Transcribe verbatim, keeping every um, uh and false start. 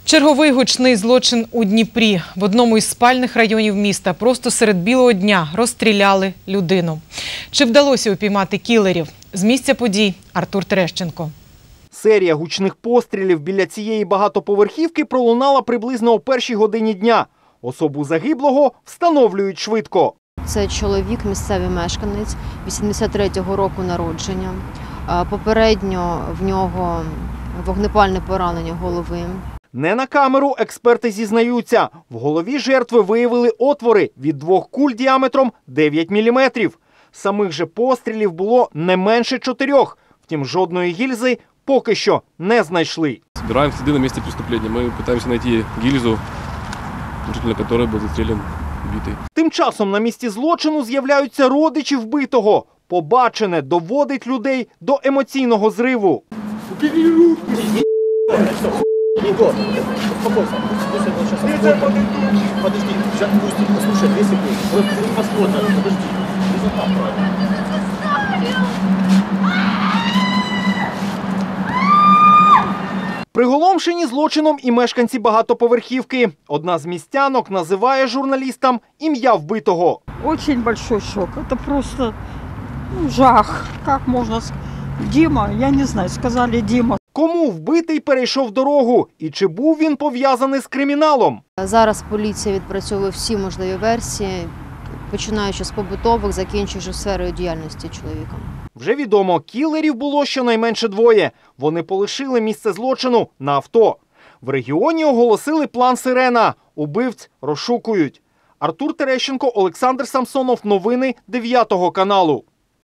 Черговий гучний злочин у Дніпрі. В одному із спальних районів міста просто серед білого дня розстріляли людину. Чи вдалося упіймати кілерів? З місця подій Артур Терещенко. Серія гучних пострілів біля цієї багатоповерхівки пролунала приблизно о першій годині дня. Особу загиблого встановлюють швидко. Це чоловік, місцевий мешканець, вісімдесят третього року народження. Попередньо в нього вогнепальне поранення голови. Не на камеру експерти зізнаються. В голові жертви виявили отвори від двох куль діаметром дев'ять міліметрів. Самих же пострілів було не менше чотирьох. Втім, жодної гільзи поки що не знайшли. Збираємо сліди на місці преступлення. Ми намагаємося знайти гільзу, на якій був застрілян вбитий. Тим часом на місці злочину з'являються родичі вбитого. Побачене доводить людей до емоційного зриву. Егор, успокойся. Подожди, сейчас пусть, послушай, две секунды. Посмотрим, подожди. Приголомшені злочином і мешканці багатоповерхівки. Одна з містянок називає журналістам ім'я вбитого. Дуже великий шок. Це просто ну, жах. Як можна сказати? Діма, я не знаю, сказали Діма. Кому вбитий перейшов дорогу? І чи був він пов'язаний з криміналом? Зараз поліція відпрацьовує всі можливі версії, починаючи з побутових, закінчуючи сферою діяльності чоловіка. Вже відомо, кілерів було щонайменше двоє. Вони полишили місце злочину на авто. В регіоні оголосили план «Сирена». Убивць розшукують. Артур Терещенко, Олександр Самсонов. Новини дев'ятого каналу.